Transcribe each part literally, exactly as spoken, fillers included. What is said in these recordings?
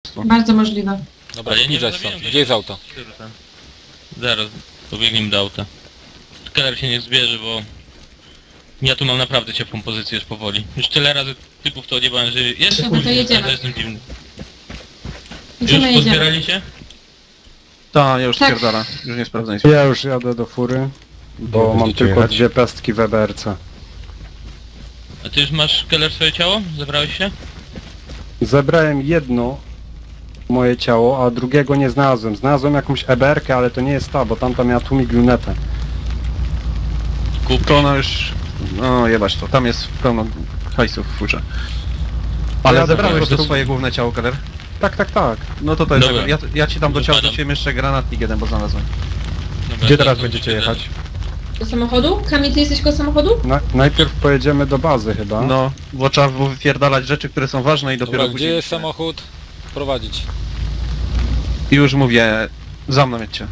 prostu. Bardzo możliwe. Dobra, nie zbliżać stąd. Gdzie jest auto? Zaraz, pobiegniemy do auta. Keller się nie zbierze, bo... Ja tu mam naprawdę ciepłą pozycję już powoli. Już tyle razy typów to odjebałem, że... Jeszcze Dobra, to jedziemy. ja jestem dziwny. Już Idziemy, jedziemy. pozbierali się? Tak, ja już Tak. stwierdzam. Już nie sprawdzę nic. Ja już jadę do fury, bo Gdzie mam będziecie tylko jechać? dwie pestki w E B R C. A ty już masz, Keller, swoje ciało? Zebrałeś się? Zebrałem jedno moje ciało, a drugiego nie znalazłem. Znalazłem jakąś E B R kę, ale to nie jest ta, bo tamta miała tłumik lunetę. Kup. To ona już... No jebać to, tam jest pełno hajsów w furze. Ale Ja zebrałeś po to prostu- swoje główne ciało, Keller? Tak, tak, tak. No to to jest... Dobra. Ja, ja ci tam do ciała Układam. rzuciłem jeszcze granatnik jeden, bo znalazłem. Dobra, Gdzie to- teraz to- będziecie jechać? Do samochodu? Kamil, ty jesteś koło samochodu? Na, najpierw pojedziemy do bazy chyba. No, bo trzeba było wypierdalać rzeczy, które są ważne i dopiero Dobra, gdzie później... jest samochód? Prowadzić. I już mówię, za mną jedźcie.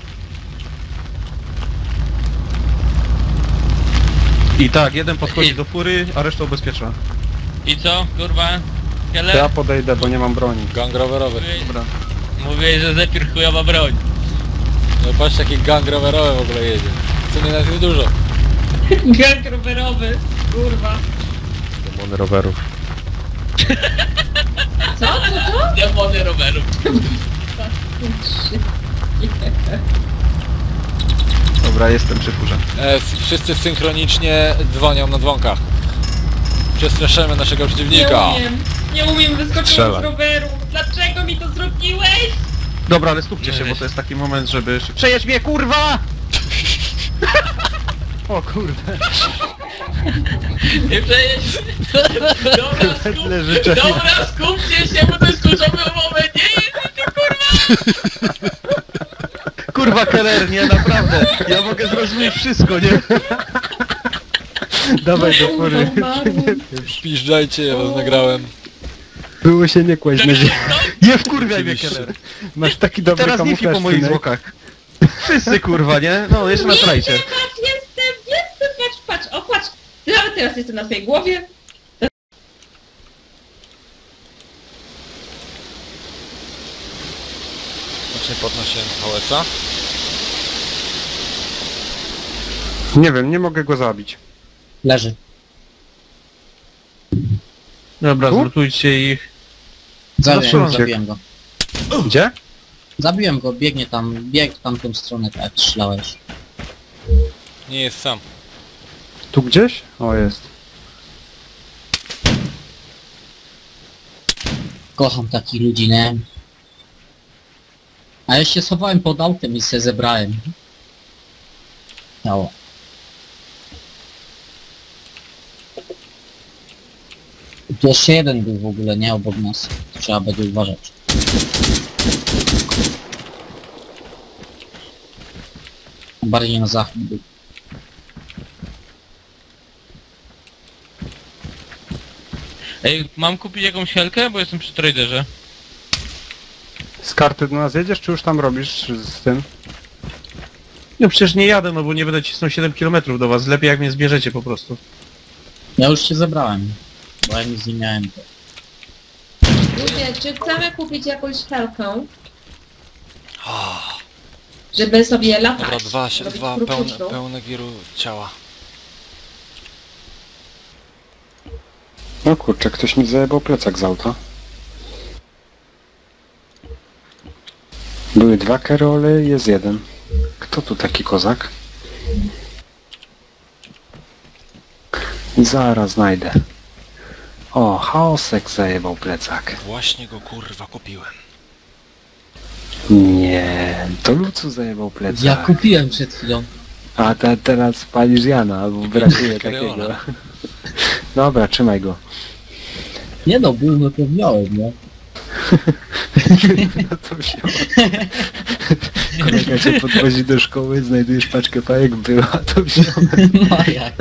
I tak, jeden podchodzi do fury, a reszta ubezpiecza. I co, kurwa? To Keller? ja podejdę, bo nie mam broni. Gang rowerowy. Mówiłeś, Dobra. mówiłeś, że Zephyr chujowa broń. No patrz, jaki gang rowerowy w ogóle jedzie. Co nie nas jest dużo. Gang rowerowy, kurwa. Demony rowerów. Co? Co? Co? Demony rowerów. Dobra, jestem przy furze. E, wszyscy synchronicznie dzwonią na dzwonkach. Przestraszymy naszego Nie przeciwnika. umiem. Nie umiem, wyskoczyłam Strzelaj. z roweru. Dlaczego mi to zrobiłeś? Dobra, ale skupcie się, bo to jest taki moment, żeby... Przejedź mnie, kurwa! O kurde. Nie przejedź. Dobra, skup... Leży Dobra, skupcie się, bo to jest kluczowy moment. Nie jedziecie, kurwa. Kurwa, Keller, nie, naprawdę. Ja mogę zrozumieć wszystko, nie? Dawaj do fury. Piżdżajcie, ja was nagrałem. Było się nie kłaść na ziemię. Nie wkurwiaj mnie, Oczywiście. Keller. Masz taki dobry Teraz nie kamuflaż, po moich synek. zwłokach. Wszyscy, kurwa, nie? No, jeszcze na trajcie. Patrz, jestem, jestem, patrz, patrz, o patrz. Nawet teraz jestem na twojej głowie. Właśnie podnoszę hałasa. Nie wiem, nie mogę go zabić. Leży. Dobra, Tu? zlutujcie ich. Zabiłem, Zastrzelcie. zabiłem go. Gdzie? Zabiłem go, biegnie tam, bieg w tamtą stronę, tak jak strzelałeś. Nie jest sam. Tu gdzieś? O, jest. Kocham takich ludzi, nie? A ja się schowałem pod autem i się zebrałem. Ciało. Tu jeszcze jeden był w ogóle, nie? Obok nas. Trzeba będzie uważać. Bardziej na zachód był. Ej, mam kupić jakąś helkę, bo jestem przy traderze. Z karty do nas jedziesz, czy już tam robisz z tym? No przecież nie jadę, no bo nie będę cisnął siedem kilometrów do was. Lepiej jak mnie zbierzecie po prostu. Ja już się zebrałem. Bo ja nic nie miałem. Ludzie, czy chcemy kupić jakąś helkę? Żeby sobie latać. Dobra, dwa, robić dwa kruk pełne, puszczą. pełne giru ciała. No kurczę, ktoś mi zajebał plecak z auta. Były dwa Karole, jest jeden. Kto tu taki kozak? Zaraz znajdę. O, Chaosek zajebał plecak. Właśnie go kurwa kupiłem. Nie, to Lucu zajebał plecak. Ja kupiłem przed chwilą. A te, teraz palisz Jana, bo brakuje takiego. Kareola. Dobra, trzymaj go. Nie no, był, no to miałem, nie? No to wziął. Kolega cię podwozi do szkoły, znajdujesz paczkę fajek, była, to wziął. No jak?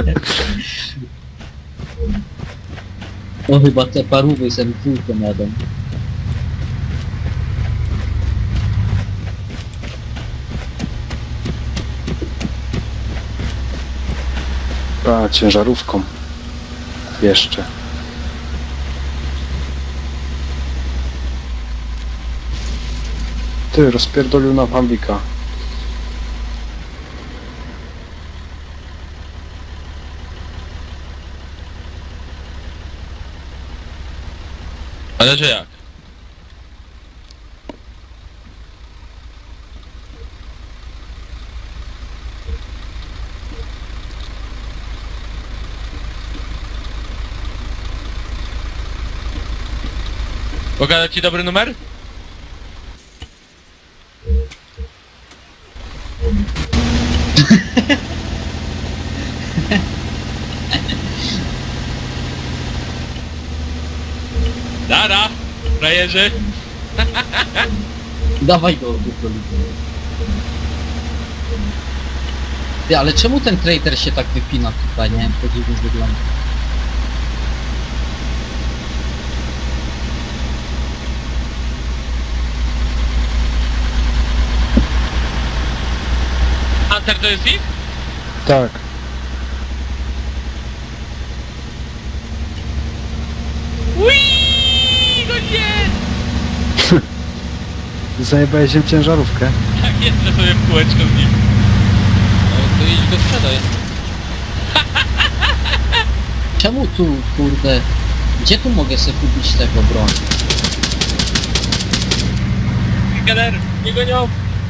No chyba te parówy sobie kulką jadą. A, ciężarówką. Jeszcze. Ty, rozpierdolił nam Ambika. Ale że jak? Pogadać ci dobry numer? Dara! Frajerzy! Dawaj go, Duplo. Ty, ale czemu ten traitor się tak wypina tutaj, nie? To dziwnie wygląda. Hunter to jest ich? Tak. Uiii, no nie! Zajebałeś im ciężarówkę. Tak, jeżdżę sobie w kółeczko z nim. No to idź go sprzedaj. Czemu tu, kurde... Gdzie tu mogę sobie kupić tego broń? Kader, nie gonią!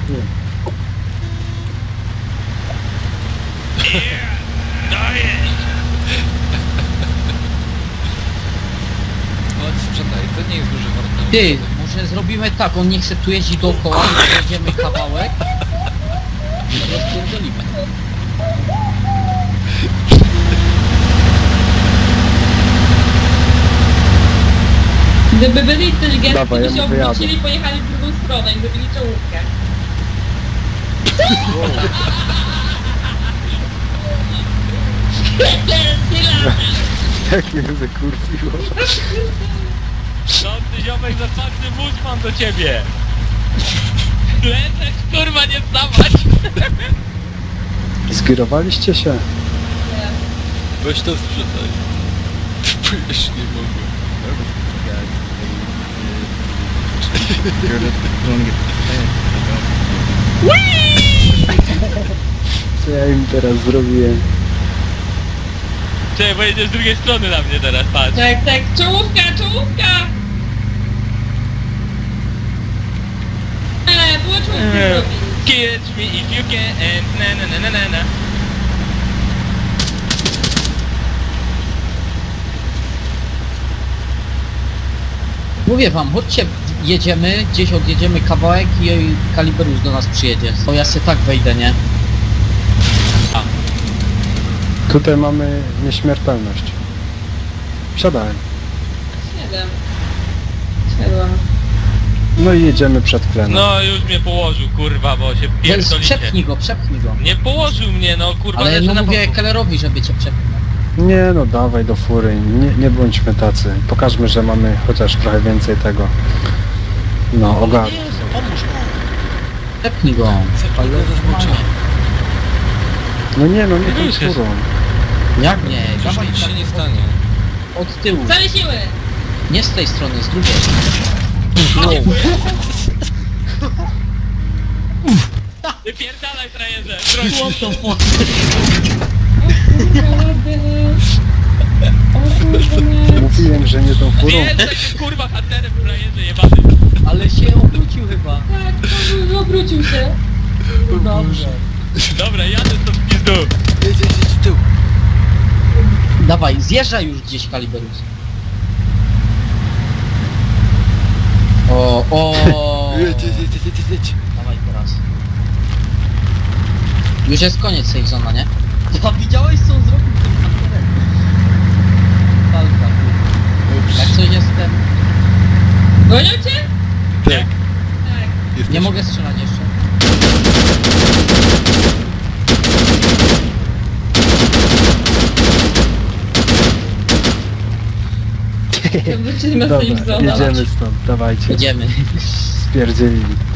No sprzedaj, to nie jest duży wart. Ty, może zrobimy tak, on niech se tu jeździ dookoła, jedziemy kawałek i rozpierdolimy. Gdyby byli inteligentni, Dawaj, by ja się mu wyjadę. obrócili i pojechali w drugą stronę i zrobili czołówkę. Jak mnie wykurwiło. No ty ziomek za czarny wóz mam do ciebie! Lecę, kurwa, nie wstawać! Zgirowaliście się? Weź to sprzedaj. Już nie mogę. Co ja im teraz zrobiłem? Czekaj, bo jedziesz z drugiej strony na mnie teraz, patrz. Tak, tak, czołówka, czołówka! Eee, było czołówkę Eee. zrobić. Catch me if you can, na na na na na na. Mówię wam, chodźcie, jedziemy, gdzieś odjedziemy kawałek i Kaliber już do nas przyjedzie. To ja se tak wejdę, nie? Tutaj mamy nieśmiertelność. Wsiadałem. Siedem. Siedłam. No i jedziemy przed klenem. No już mnie położył, kurwa, bo się Więc pierdolicie. przepchnij go, przepchnij go. Nie położył mnie, no kurwa, Ale leżę no na mówię boku. Kellerowi, żeby cię przepchnął. Nie no, dawaj do fury. Nie, nie bądźmy tacy. Pokażmy, że mamy chociaż trochę więcej tego. No, ogarnę. Przepchnij go. Ale rozmoczę. No nie no, nie No tą już jest. furą. Jak nie? Już Dawaj nic się tak nie od- stanie. Od tyłu. Całe siły! Nie z tej strony, z drugiej. Wypierdalaj, frajerze! What the fuck? Mówiłem, że nie tą furą. Jest taki kurwa hunterem, frajerze jebany. Ale się obrócił chyba. Tak, to obrócił się. Dobrze. Dobra, jadę to w pizdu. Jedź, jedź, jedź w tył. Dawaj, zjeżdżaj już gdzieś, Kaliberus. O, o. Jedź, jedź, jedź, jedź, jedź, jedź. Dawaj teraz. Już jest koniec safe zona, nie? A widziałeś co on zrobił tym hunterem? Walka. Jak coś jestem... Gonią cię? Tak. Tak. Jesteś... Nie mogę strzelać jeszcze. To wrócili na Dobra, safe zona. jedziemy stąd, dawajcie. Jedziemy. Spierdzielili.